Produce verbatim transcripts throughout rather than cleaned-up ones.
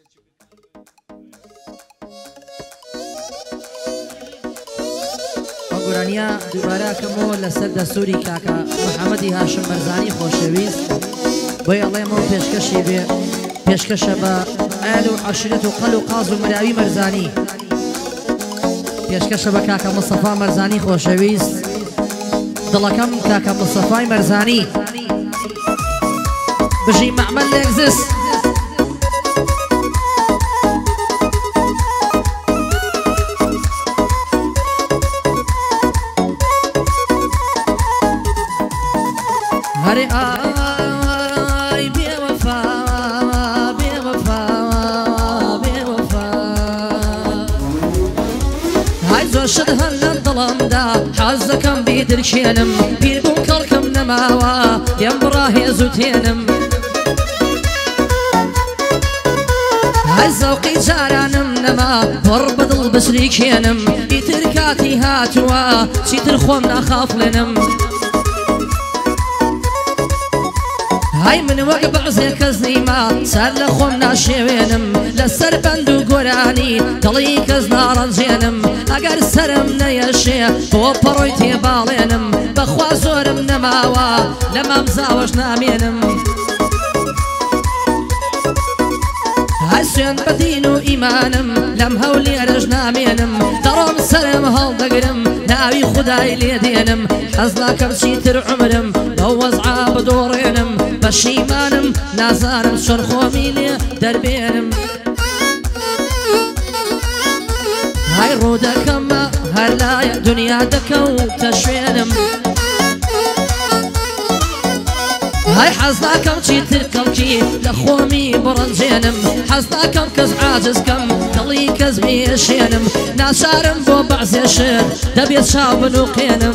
گورانیا دوباره کمو لسر دستوری کاکا محمدی هاشم مرزانی خوشویست بۆی ئەڵێمەوە پێشکەشی بێ پێشکەشە بە ئال و عەشیرەت و قەل و قاز و مراوی مەرزانی پێشکەشە بە کاکا مستەفا مەرزانی خۆشەویست دڵەکەم کاکا مستەفای مەرزانی بژی مەعمەل لێکزس هەرێ ئای بێوەفا بێوەفا بێوەفا های زۆر شت هەر لە دڵمدا حەز دەکەم بیدرکێنم پیر بووم کەڵکم نەماوە پێم بڕا هێز و تێنم های زەوقی جارانم نەما پڕ بەدڵ بچریکێنم ئیتر کاتی هاتووە چیتر خۆم ناخافڵێنم های من وەک بەعزێ کەس نیمە سەر لە خۆم ناشێوێنم لەسەر بەند و گۆرانی دڵی کەس ناڕەنجێنم ئەگەر سرم نەیەشێ بۆ پەڕۆی تێباڵێنم بەخوا زۆرم نەماوە لە مامزاوەش نامێنم های سوێن بە دین و ئیمانم لەم هەولێرەش نامێنم دەڕۆم سەرم هەڵدەگرم ناوی خودای لێدێنم حەز ناکەم چیتر عمرم بەو وەزعا بدۆڕێنم بەشیمانم نازانم چۆن خۆمی لێ دەربێنم های ڕوو دەکەمە هەر لایە دنیا دەکەوتە شوێنم های حەز ناکەم چیتر کەڵکی لە خۆمی بڕەنجێنم حەز ناکەم کەس عاجزکەم دڵی کەس بێشێنم ناچارم بۆ بەعزێ شێر دەبێت چاو بنووقێنم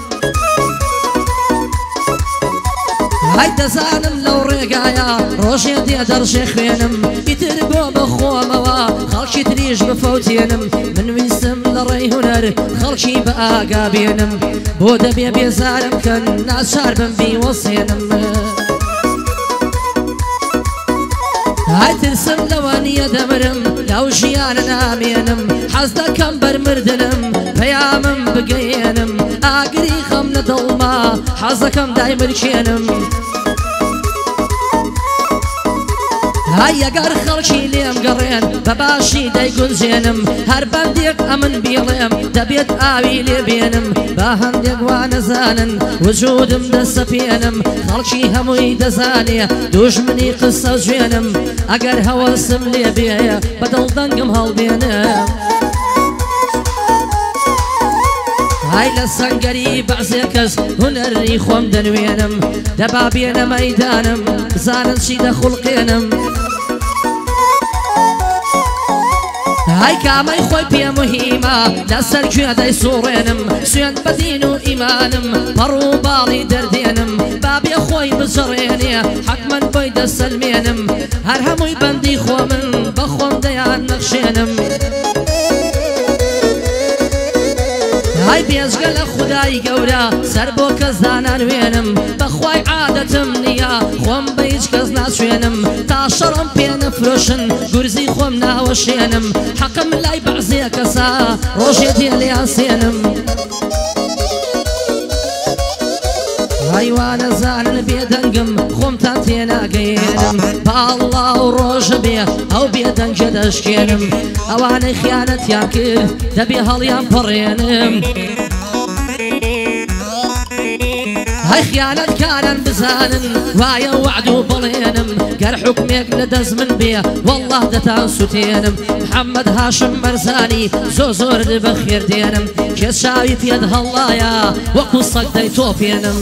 های دەزانم لەو ڕێگایە ڕۆژێ دێ دەڕژێ خوێنم ئیتر بۆ بەخۆمەوە خەڵکی تریش بفەوتێنم من ویستم لە ڕێی هونەر خەڵکی بە ئاگا بێنم بۆ دەبێ بێزارم کەن ناچار بم بیوەسێنم های ترسم لەوە نییە دەمرم لەو ژیانە نامێنم حەز دەکەم بەرمردنم پەیامم بگەێنم ئاگری خەم لە دڵما حەز دەکەم دایمرکێنم های ئەگەر خەڵکی لێم گەڕێن بە باشی دەیگونجێنم هەر بەندێک ئەمن بیڵێم دەبێت ئاوی لێبێنم با هەندێک وا نەزانن وجودم دەسەپێنم خەڵکی هەمووی دەزانێ دوژمنی قسە ژێنم ئەگەر هەوەسم لێ بێیە بەدڵ دەنگم هەڵبێنم های لە سەنگەری بەعزێ کەس هونەری خۆم دەنوێنم دەبا بێنە مەیدانم بزانن چی دەخوڵقێنم های کامەی خۆی پێ موهیمە لەسەر کوێ دەیسوڕێنم سوێن بە دین و ئیمانم پەڕ و باڵی دەردێنم با بێ خۆی بجڕێنێ حەکمەن بۆی دەسەلمێنم هەر هەمووی بەندی خۆ من بە خۆم دەیان نەخشێنم های بێژگە لە خودای گەورە سەر بۆ کەس دانانوێنم بەخوای عادەتم نییە خۆم بە هیچ کەس ناچوێنم تا شەڕم پێ نەفرۆشن گورزی خۆم ناوەشێنم حەقم لای بەعزێ کەسە ڕۆژێ دێ لێیاسێنم هایوانەزانن بێدەنگم خۆمتان تێناگەێنم با ئەڵڵا و ڕۆژە بێ ئەو بێدەنگە دەشکێنم ئەوانەی خیانەتیان کرد دەبێ هەڵیان پەڕێنم های خیانەتکاران بزانن وایە وعد و بەڵێنم گەر حکمێک لە دەست من بێ وەڵڵا دەتان سوتێنم محەممەد هاشم مەرزانی زۆ زۆر بە خێردێنم کێس چاوی پێت هەڵڵایە وەکو سەگ دەیتۆپێنم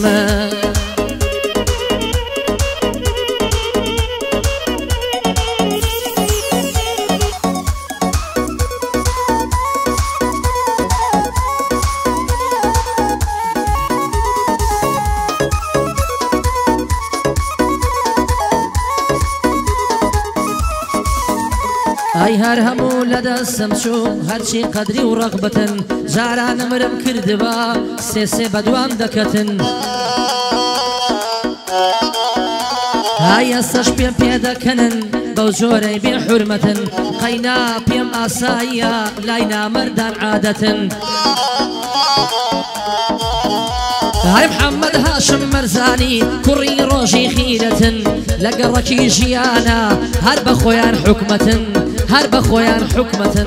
های هەر هەموو لە دەستم چوو هەرچی قەدری و ڕەغبەتن جارانەمرم کردبە سێ سێ بەدوام دەکەتن هاي سش بيم بيدا كنن بوجوري بحرمة قينا بيم آسايا لاينا مردان عادة هاي محمد هاشم مرزاني كوري روجي خيرة لقركي جيانا هرب خويان حكمة هرب خويان حكمة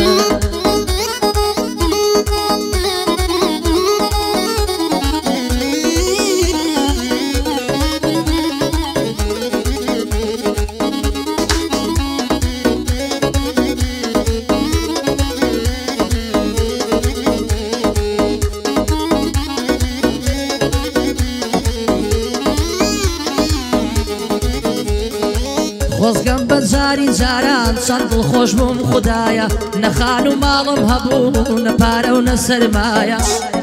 خۆزگەم بەجاری جاران چەند دڵخۆش بووم خودایە نەخان و ماڵم هەبوو نەپارە و نەسەرمایە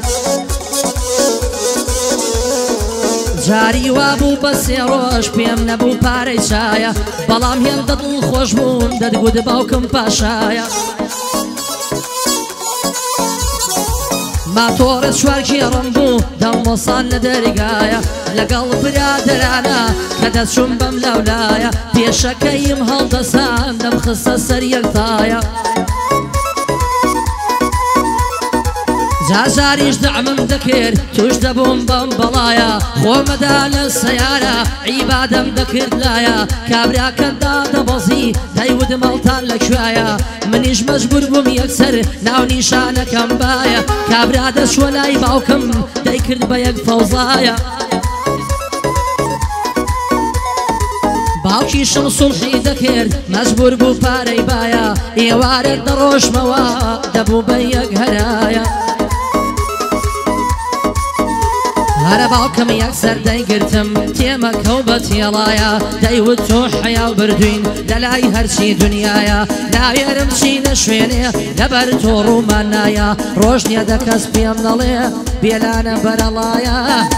جاری وابوو بە سێ ڕۆژ پێم نەبوو پارەی چایە بەڵام هێندە دڵخۆش بوون دەتگوت باوکم پاشایە ماتۆڕە چوار کێڕم بوو دەمۆسان لە دەرگایە لەگەڵ برادرانە کە دەچوم بەم لەولایە پێشەکەیم هەڵدەسان دەم خستە سەر یەکتایە جاجاریش دەعمم دەکرد توش دەبووم بەم بەڵایە خۆمەدا لە سەیارە عیبادەم دەکرد لایە کابراکەندا دەبەزی دەیوت مەڵتان لەکوایە منیش مەجبور بووم یەکسەر ناو نیشانەکەم باە کابرا دەچووە لای باوکم دەیکرد بە یەک فەوزایە باوکیشم سوڵحی دەکرد مەجبور بوو پارەی باە ئێوارێک دەڕۆژمەوە دەبوو بە یەک هەرایە هەرە باوکم یەکسەر دەیگرتم تێمەکەو بە تێڵایە دەیوت تۆ حەیاو بردوین لەلای هەرچی دنیایە ناوێرم چی لە شوێنێ لەبەر تۆ ڕوومان نایە ڕۆژ نیە دەکەس پێم دەڵێ بێلانە بەرەڵایە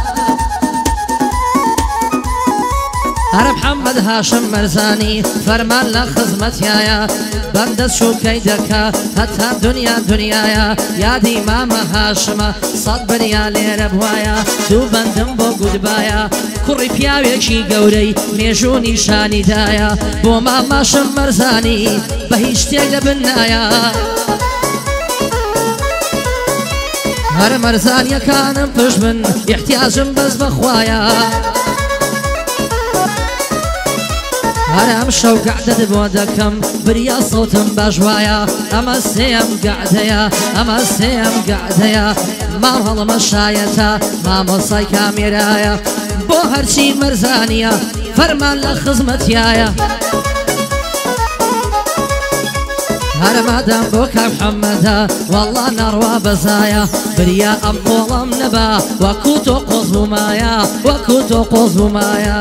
هەرە محەممەد هاشم مەرزانی فەرمان لە خزمەتیایە بەندە چووکەی دەکا هەتا دنیا دنیایە یادی مامە هاشمە سەد بەریا لێرە بوایە دوو بەندم بۆ گودبایە کوڕی پیاوێکی گەورەی مێژوو نیشانیدایە بۆ ماماشم مەرزانی بە هیچ شتێک لە بن نایە هەرە مەرزانیەکانم پشت بن احتیاجم بەس بەخوایە هەرام شەو گەعدەت بۆ دەکەم بریا سەوتم باش وایە ئەمە سێم گەعدەیە ئەمە سێم گەعدەیە ماڵ هەڵمە شایەتە مامۆسای کامێرایە بۆ هەرچی مەرزانیە فەرمان لە خزمەتیایە هەرە مادام بۆ کاک محەممەدە وەڵڵا ناڕوا بەزایە بریا ئەم قۆڵەم نەبا وەکو تۆ قۆز بوومایە وەکو تۆ قۆز بوومایە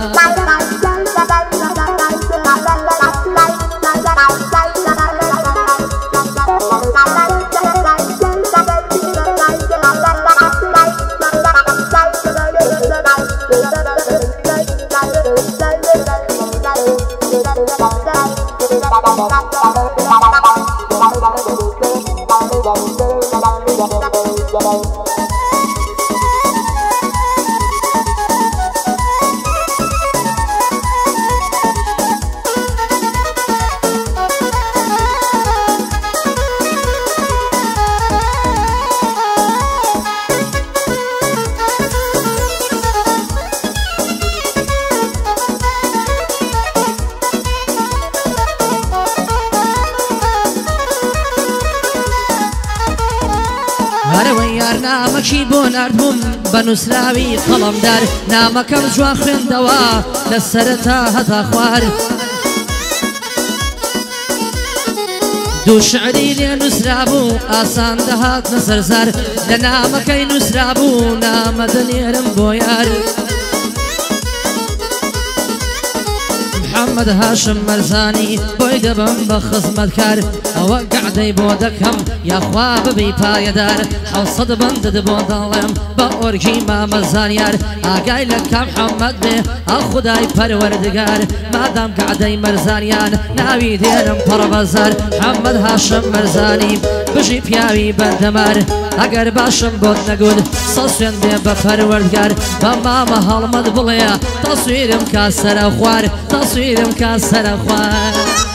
هەرەوەی یار نامەکی بۆ ناردبووم بە نووسراوی قەڵەمدار نامەکەم جوان خوێندەوە لە سەرەتا هەتا خوار دوو شعری لێ نووسرابوو ئاسان دەهاتنە سەرزار لە نامەکەی نووسرابوو نامە دەنێرم بۆ یار محەممەد هاشم مەرزانی بۆی دەبم بە خزمەتکار ئەوە گەعدەی بۆ دەکەم یاخوا ببی پایەدار حەوسەد بەندت بۆ دەڵێم بە ئۆرگی مامەزانیار ئاگای لە کام محەممەد بێ ئەو خودای پەروەردگار مادام گەعدەی مەرزانیان ناوی دێرم پڕ بەزار محەممەد هاشم مەرزانی بژی پیاوی بەردەمار ئەگەر باشم بۆت نەگوت سە سوێن بێ بە پەروەردگار بە مامە هەڵمەت بڵێ تەسویرم کا سەرە خوار تەسویرم کا سەرە خوار